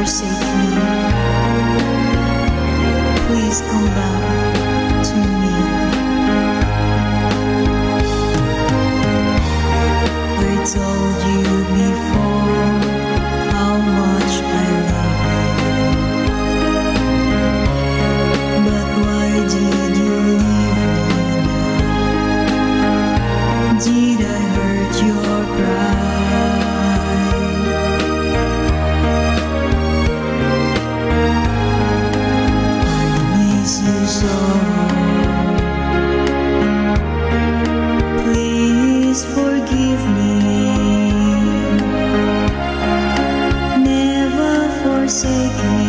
forsake me. Please come back to me. I told you before how much I love you, but why did you leave me now? Did I hurt your pride? I miss you so. Please forgive me. Never forsake me.